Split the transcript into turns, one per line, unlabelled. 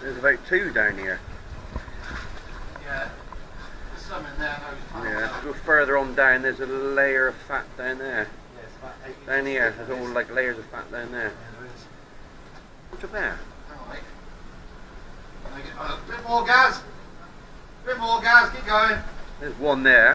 There's about 2 down here.
Yeah. There's some in there.
Yeah. Go further on down. There's a layer of fat down there.
Yeah, it's about 8
Down here. There's all like layers of fat down there.
Yeah, there is.
What's up there?
Hang on, mate. A bit more gas. Bit more gas. Keep going.
There's one there.